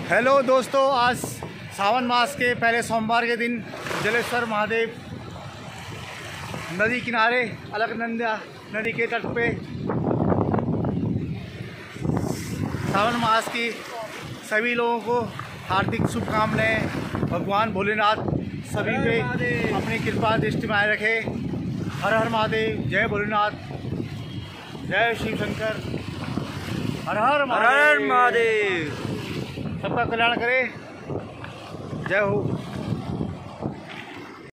Hello दोस्तों, आज सावन मास के पहले सोमवार के दिन जलेश्वर महादेव नदी किनारे अलकनंदा नदी के तट पे सावन मास की सभी लोगों को हार्दिक शुभकामनाएं। भगवान भोलेनाथ सभी पे अपनी कृपा दृष्टि बनाए रखे। हर हर महादेव, जय भोलेनाथ, जय शिव शंकर, हर हर महादेव। सबका कल्याण करे। जय हो।